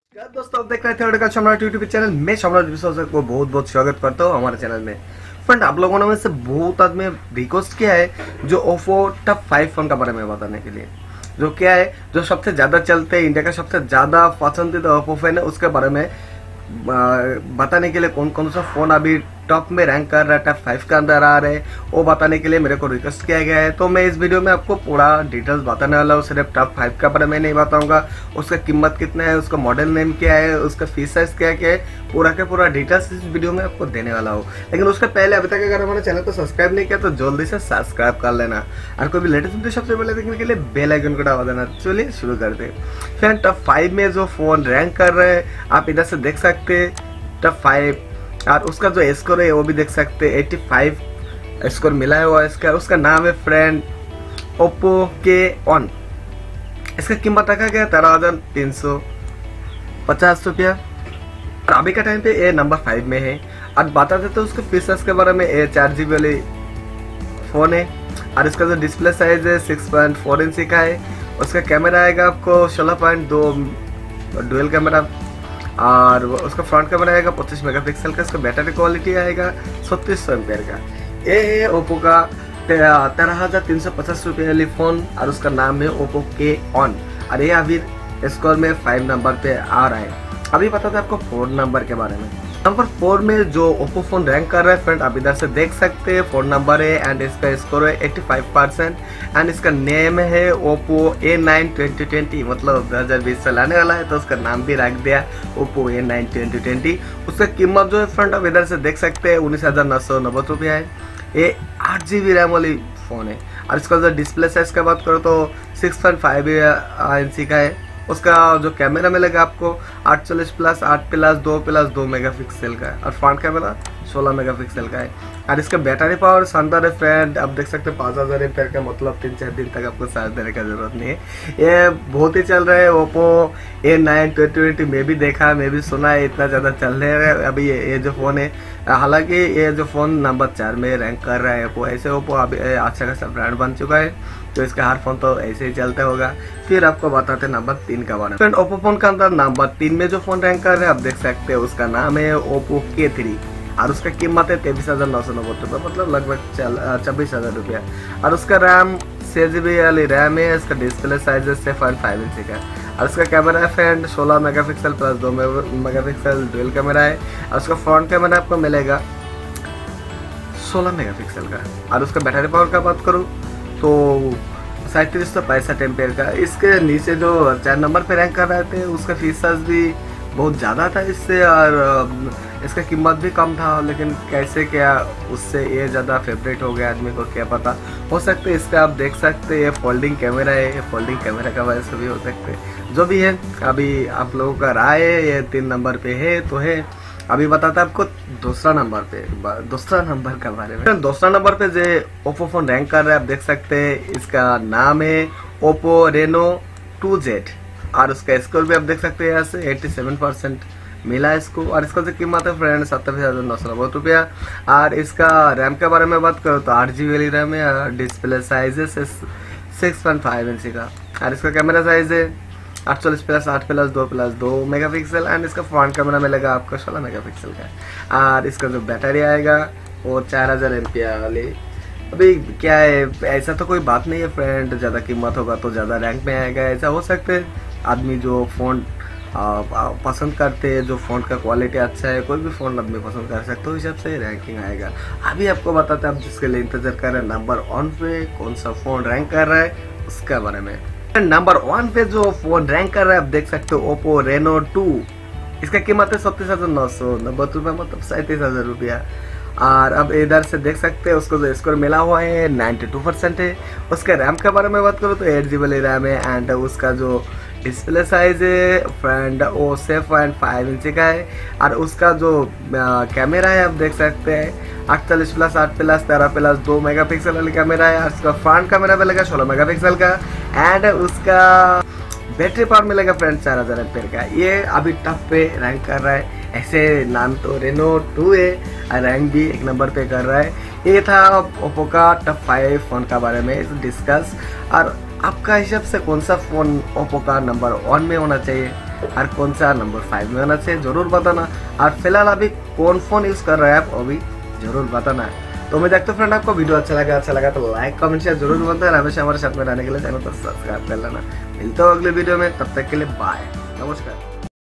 क्या दोस्तों, आप देख रहे थे सम्राट यूट्यूब चैनल में। सम्राट विश्वास को बहुत बहुत स्वागत करता हूँ हमारे चैनल में। फ्रेंड, आप लोगों ने में से बहुत आदमी रिक्वेस्ट किया है जो ओप्पो टॉप 5 फोन का बारे में बताने के लिए, जो क्या है जो सबसे ज्यादा चलते हैं, इंडिया का सबसे ज्यादा पसंदीदा ओप्पो फोन है, उसके बारे में बताने के लिए कौन कौन सा फोन अभी टॉप में रैंक कर रहा है, टॉप 5 के अंदर आ रहे हैं, वो बताने के लिए मेरे को रिक्वेस्ट किया गया है। तो मैं इस वीडियो में आपको पूरा डिटेल्स बताने वाला हूँ। सिर्फ टॉप 5 का बारे में नहीं बताऊंगा, उसका कीमत कितना है, उसका मॉडल नेम क्या है, उसका फीस साइज क्या क्या है, पूरा के पूरा डिटेल्स इस वीडियो में आपको देने वाला हूँ। लेकिन उसके पहले अभी तक अगर हमारे चैनल को सब्सक्राइब नहीं किया तो जल्दी से सब्सक्राइब कर लेना, और कोई भी लेटेस्ट वीडियो सबसे पहले देखने के लिए बेल आइकन को दबा देना। चलिए शुरू करते हैं। फ्रेंड, टॉप 5 में जो फोन रैंक कर रहे हैं आप इधर से देख सकते हैं, टॉप 5, और उसका जो स्कोर है वो भी देख सकते हैं। 85 स्कोर मिला हुआ है इसका। उसका नाम है फ्रेंड ओप्पो K1। इसका कीमत रखा गया 13,350 रुपया, और अभी का टाइम पे ये नंबर 5 में है। और बता देते उसके फीचर्स के बारे में। ये 4GB वाली फोन है, और इसका जो डिस्प्ले साइज है 6.4 इंच का है। उसका कैमरा आएगा आपको 16.2 डुअल कैमरा, और उसका फ्रंट कैमरा आएगा 25 मेगापिक्सल का। इसका बैटरी क्वालिटी आएगा 3600 एम्पेयर का। ये है ओप्पो का 13,350 रुपये वाली फोन, और उसका नाम है ओप्पो K1, और ये अभी स्कोर में 5 नंबर पे आ रहा है। अभी पता था आपको 4 नंबर के बारे में। नंबर 4 में जो ओप्पो फोन रैंक कर रहा है फ्रेंड, आप इधर से देख सकते हैं 4 नंबर है, एंड इसका स्कोर है 85%, एंड इसका नेम है ओप्पो A9 2020। मतलब 2020 से लाने वाला है तो उसका नाम भी रख दिया ओप्पो A9 2020। उसका कीमत जो है फ्रेंड आप इधर से देख सकते हैं 19,990 रुपया है। ये 8GB रैम वाली फोन है, और इसका जो डिस्प्ले साइज का बात करो तो 6.5 इंच का है। उसका जो कैमरा मिलेगा आपको 48+, 8+2+2 मेगापिक्सल का है, और फ्रंट कैमरा 16 मेगापिक्सल का है। और इसका बैटरी पावर शानदार है फ्रेंड, आप देख सकते हैं 5000 एम्पेयर का। मतलब 3-4 दिन तक आपको चार्ज देने का जरूरत नहीं है। ये बहुत ही चल रहा है ओप्पो A9 2020। मैं भी देखा, मैं भी सुना है इतना ज़्यादा चल रहा है अभी ये जो फ़ोन है। हालांकि ये जो फ़ोन नंबर 4 में रैंक कर रहा है ओप्पो, ऐसे ओप्पो अभी अच्छा खासा ब्रांड बन चुका है, तो इसका हर फोन तो ऐसे ही चलता होगा। फिर आपको बताते हैं नंबर 3 का बारे में। फ्रेंड, ओप्पो फोन का अंदर नंबर 3 में जो फोन रैंक कर रहे हैं आप देख सकते हैं, उसका नाम है ओप्पो K3, और उसका कीमत है 23,990 रुपये, मतलब लगभग 26,000 रुपया। और उसका रैम 6GB वाली रैम है। इसका डिस्प्ले साइज है 6.5 इंच का, और उसका कैमरा है friend 16 megapixel plus 2 megapixel dual camera है। और उसका फ्रंट कैमरा आपको मिलेगा 16 मेगापिक्सल का। और उसका बैटरी पावर का बात करूँ तो 3765 एम्पेयर का। इसके नीचे जो 4 नंबर पे रैंक कर रहे थे उसका फीचर्स भी बहुत ज़्यादा था इससे, और इसका कीमत भी कम था। लेकिन कैसे क्या उससे ये ज़्यादा फेवरेट हो गया, आदमी को क्या पता। हो सकते इसका आप देख सकते हैं ये फोल्डिंग कैमरा है, ये फोल्डिंग कैमरा का वजह से भी हो सकते हैं। जो भी है अभी आप लोगों का राय है, ये 3 नंबर पे है तो है। अभी बताता आपको दूसरा नंबर का बारे में। दूसरा नंबर पे जो ओप्पो फोन रैंक कर रहा है आप देख सकते हैं, इसका नाम है ओप्पो Reno 2Z, और उसका स्कोर भी आप देख सकते हैं यहाँ से 87% मिला इसको। और इसका जो कीमत है फ्रेंड 27,990 रुपया। और इसका रैम के बारे में बात करो तो 8GB वाली रैम है, डिस्प्ले साइज है 6.5 इंच का, और इसका कैमरा साइज है 48+, 8+2+2 मेगापिक्सल, एंड इसका फ्रंट कैमरा मिलेगा आपको 16 मेगापिक्सल का। और इसका जो बैटरी आएगा वो 4000 एम्पियर वाली। अभी क्या है, ऐसा तो कोई बात नहीं है फ्रेंड, ज़्यादा कीमत होगा तो ज़्यादा रैंक में आएगा, ऐसा हो सकते हैं। आदमी जो फ़ोन पसंद करते हैं, जो फ़ोन का क्वालिटी अच्छा है, कोई भी फ़ोन आदमी पसंद कर सकते हो, इस हिसाब से रैंकिंग आएगा। अभी आपको बताते हैं आप जिसके लिए इंतजार कर रहे हैं नंबर 1 पे कौन सा फ़ोन रैंक कर रहा है उसके बारे में। नंबर 1 पे जो फोन रैंक कर रहा है आप देख सकते हो ओप्पो Reno 2। इसका कीमत है 37,990 रुपया, मतलब 37,000 रुपया। और अब इधर से देख सकते हैं उसको जो स्कोर मिला हुआ है 92% है। उसके रैम के बारे में बात करूँ तो 8GB वाली रैम है, एंड उसका जो डिस्प्ले साइज है फ्रेंड वो 6.5 इंच का है। और उसका जो कैमरा है आप देख सकते हैं 48+, 8+13+2 मेगापिक्सल वाली कैमरा है। और उसका फ्रंट कैमरा मिलेगा 16 मेगापिक्सल का, एंड उसका बैटरी पावर मिलेगा फ्रेंड 4000 एम्पेयर का। ये अभी टॉप पे रैंक कर रहा है। ऐसे नाम तो Reno 2 है, और रैंक भी 1 नंबर पे कर रहा है। ये था ओप्पो का टॉप 5 फोन का बारे में डिस्कस। और आपका हिसाब से कौन सा फ़ोन ओप्पो का नंबर 1 में होना चाहिए और कौन सा नंबर 5 में होना चाहिए जरूर बताना। और फिलहाल अभी कौन फोन यूज कर रहे हैं आप वो भी जरूर बताना। तो मैं देखता हूँ फ्रेंड आपको वीडियो अच्छा लगा तो लाइक कमेंट शेयर जरूर बनता है। हमेशा हमारे साथ में रहने के लिए चैनल को सब्सक्राइब कर लेना। मिलते हो अगले वीडियो में, तब तक के लिए बाय, नमस्कार।